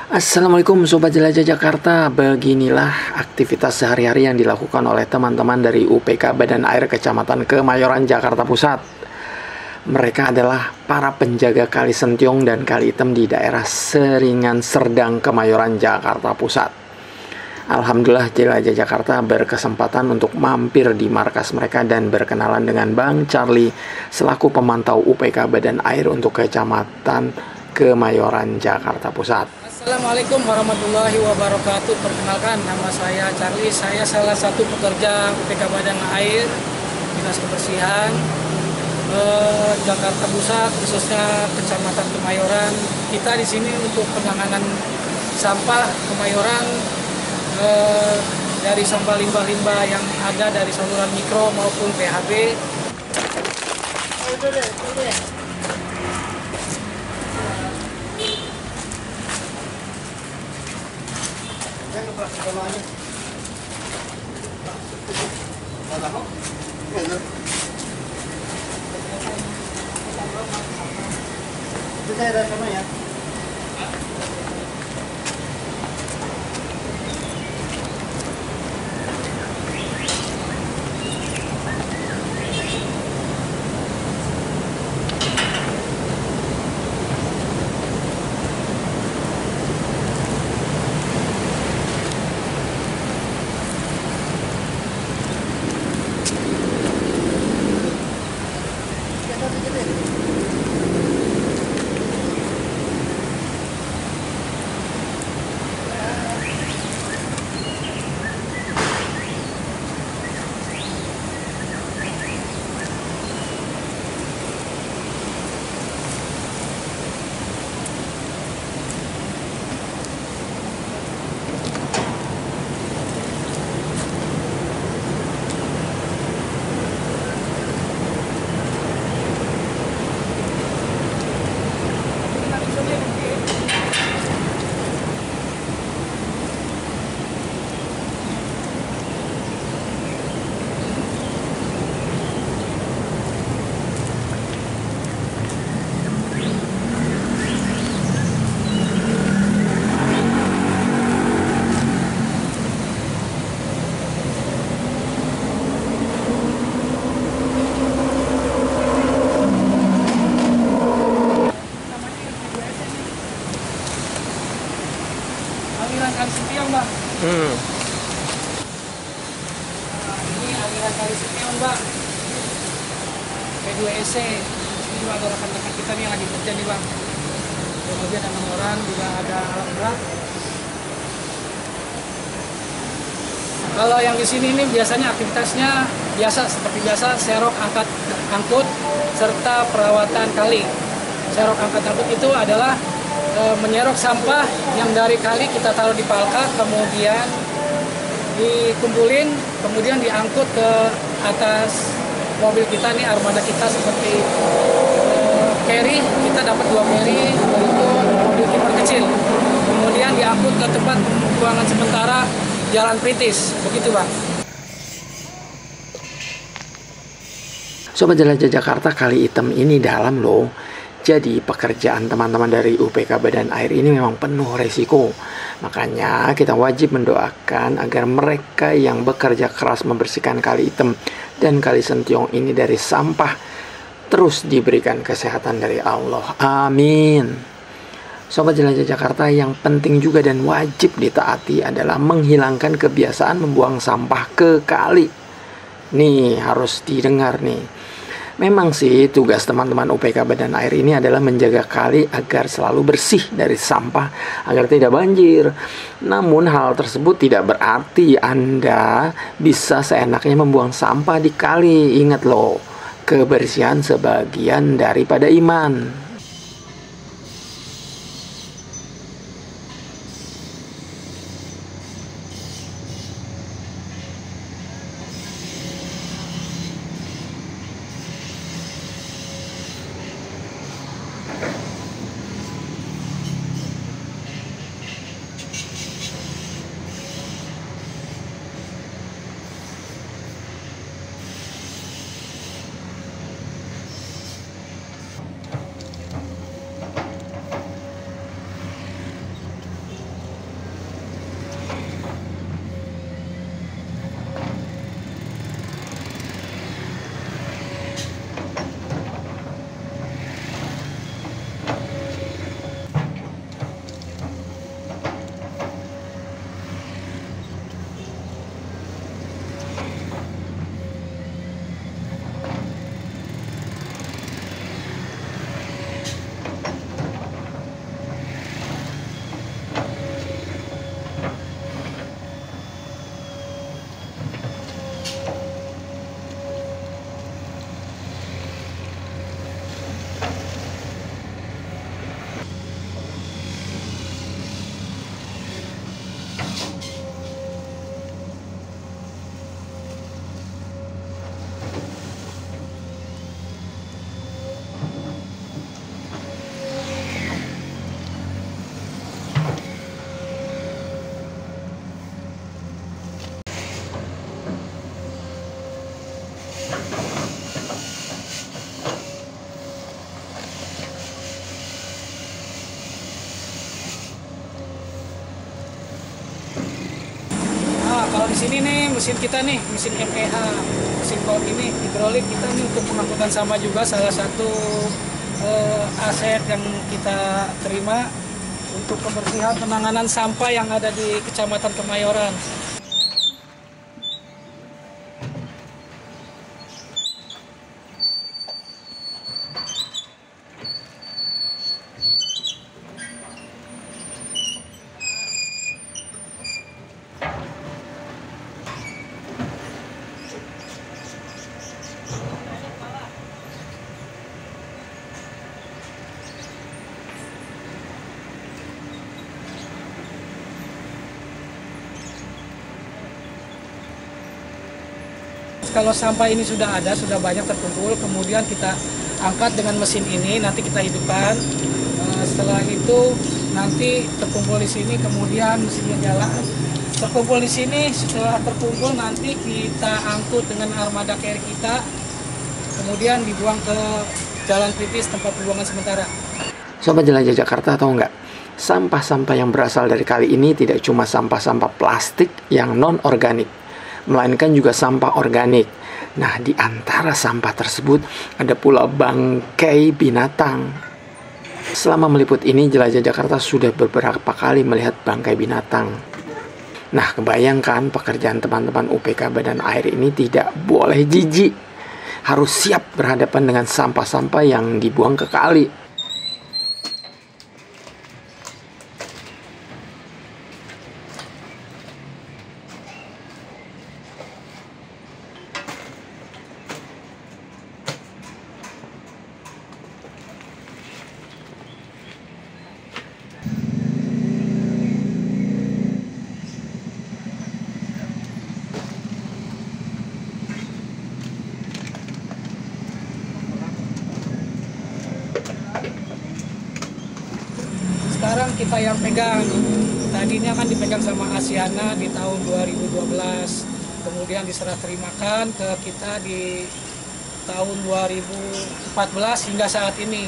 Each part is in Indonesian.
Assalamualaikum Sobat Jelajah Jakarta. Beginilah aktivitas sehari-hari yang dilakukan oleh teman-teman dari UPK Badan Air Kecamatan Kemayoran, Jakarta Pusat. Mereka adalah para penjaga Kali Sentiong dan Kali Item di daerah Seringan Serdang, Kemayoran, Jakarta Pusat. Alhamdulillah Jelajah Jakarta berkesempatan untuk mampir di markas mereka dan berkenalan dengan Bang Charlie selaku pemantau UPK Badan Air untuk Kecamatan Kemayoran, Jakarta Pusat. Assalamualaikum warahmatullahi wabarakatuh. Perkenalkan, nama saya Charlie. Saya salah satu pekerja UPK Badan Air Dinas Kebersihan Jakarta Pusat, khususnya Kecamatan Kemayoran. Kita di sini untuk penanganan sampah Kemayoran, dari sampah limbah-limbah yang ada dari saluran mikro maupun PHB. Itu saya ada sama ya. Aliran Kali Sentiong, Bang. Ini aliran Kali Sentiong, Bang. P2SC. Ini ada rekan-rekan kita nih yang lagi kerja nih, Bang. Kemudian ada 6 orang, juga ada alat berat. Kalau yang di sini ini biasanya aktivitasnya biasa seperti biasa, serok angkut serta perawatan kali. Serok angkut itu adalah menyerok sampah yang dari kali kita taruh di palka, kemudian dikumpulin, kemudian diangkut ke atas mobil kita nih, armada kita seperti carry. Kita dapat 2 carry, yaitu mobil tipper kecil, kemudian diangkut ke tempat pembuangan sementara Jalan Pritis, begitu, Bang. Sobat Jelajah Jakarta, Kali Item ini dalam loh. Jadi pekerjaan teman-teman dari UPK Badan Air ini memang penuh resiko. Makanya kita wajib mendoakan agar mereka yang bekerja keras membersihkan Kali Item dan Kali Sentiong ini dari sampah terus diberikan kesehatan dari Allah. Amin. Sobat Jelajah Jakarta, yang penting juga dan wajib ditaati adalah menghilangkan kebiasaan membuang sampah ke kali. Nih harus didengar nih. Memang sih tugas teman-teman UPK Badan Air ini adalah menjaga kali agar selalu bersih dari sampah, agar tidak banjir. Namun hal tersebut tidak berarti Anda bisa seenaknya membuang sampah di kali. Ingat loh, kebersihan sebagian daripada iman. di sini nih mesin kita nih, mesin MEH, mesin kolong ini hidrolik kita nih untuk pengangkutan sampah juga salah satu aset yang kita terima untuk kebersihan penanganan sampah yang ada di Kecamatan Kemayoran. Kalau sampah ini sudah ada, sudah banyak terkumpul, kemudian kita angkat dengan mesin ini, nanti kita hidupkan. Setelah itu nanti terkumpul di sini, kemudian mesinnya jalan. Terkumpul di sini, setelah terkumpul nanti kita angkut dengan armada carry kita, kemudian dibuang ke jalan kritis tempat pembuangan sementara. Sobat Jelajah Jakarta tahu nggak? Sampah-sampah yang berasal dari kali ini tidak cuma sampah-sampah plastik yang non-organik, melainkan juga sampah organik. Nah, di antara sampah tersebut ada pula bangkai binatang. Selama meliput ini, Jelajah Jakarta sudah beberapa kali melihat bangkai binatang. Nah, kebayangkan pekerjaan teman-teman UPK Badan Air ini tidak boleh jijik. Harus siap berhadapan dengan sampah-sampah yang dibuang ke kali. Sekarang kita yang pegang, tadinya kan dipegang sama Asiana di tahun 2012, kemudian diserah terimakan ke kita di tahun 2014 hingga saat ini.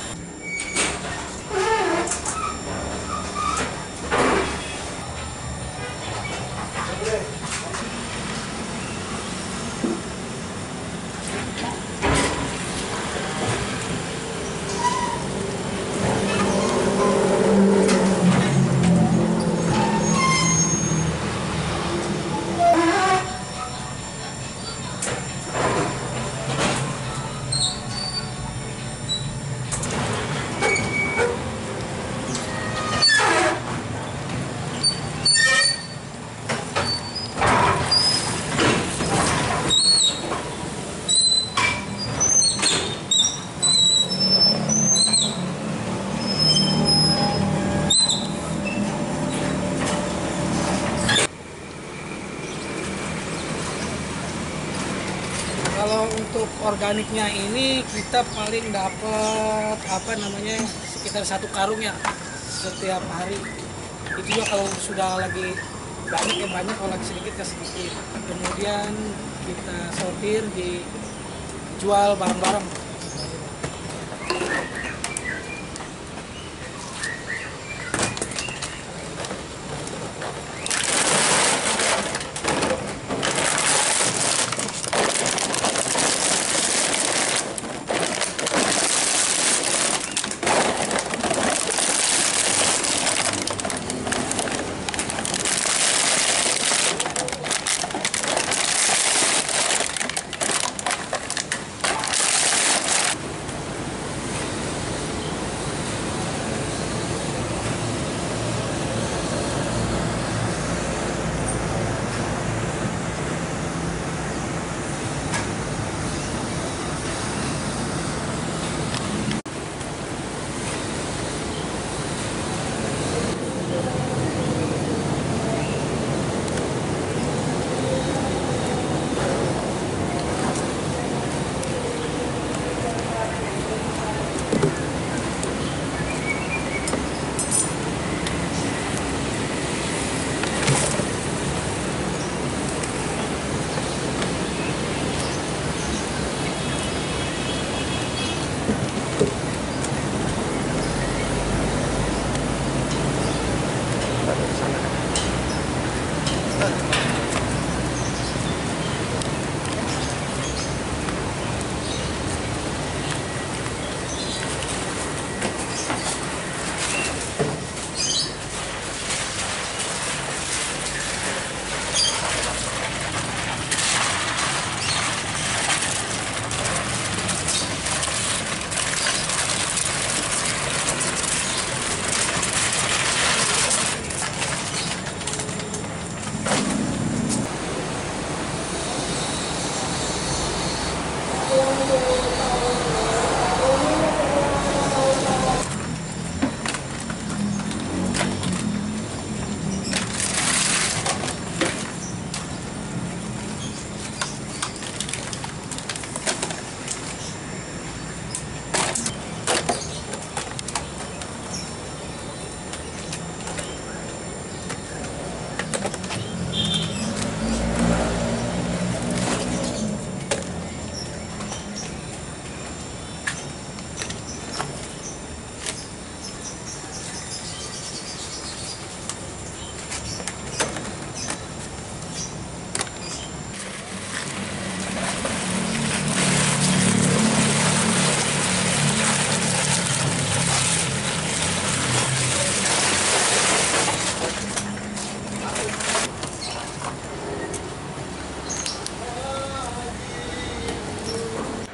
Kalau untuk organiknya ini kita paling dapat sekitar 1 karung ya setiap hari. Itu juga kalau sudah lagi banyak ya banyak, kalau lagi sedikit ya sedikit. Kemudian kita sortir, dijual bareng-bareng.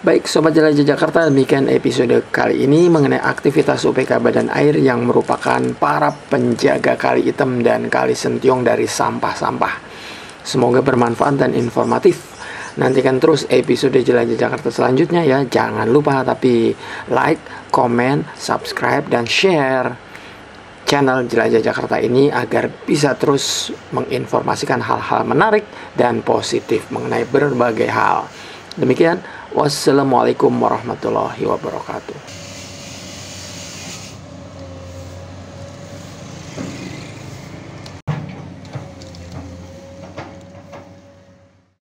Baik Sobat Jelajah Jakarta, demikian episode kali ini mengenai aktivitas UPK Badan Air yang merupakan para penjaga kali hitam dan kali Sentiong dari sampah-sampah. Semoga bermanfaat dan informatif. Nantikan terus episode Jelajah Jakarta selanjutnya ya. Jangan lupa tapi like, comment, subscribe, dan share channel Jelajah Jakarta ini agar bisa terus menginformasikan hal-hal menarik dan positif mengenai berbagai hal. Demikian, wassalamualaikum warahmatullahi wabarakatuh.